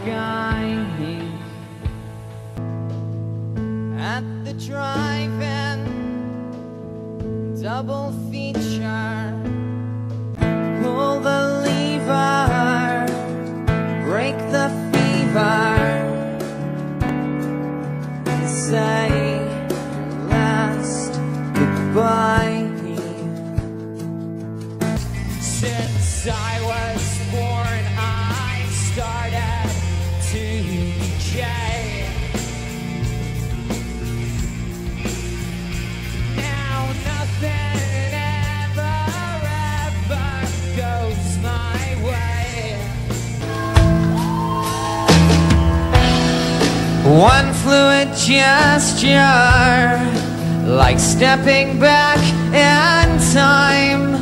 skies at the drive-in double feature. Pull the lever, break the fever, say last goodbye. Since I was born, I started to decay. Now nothing ever goes my way. One fluid gesture, like stepping back in time.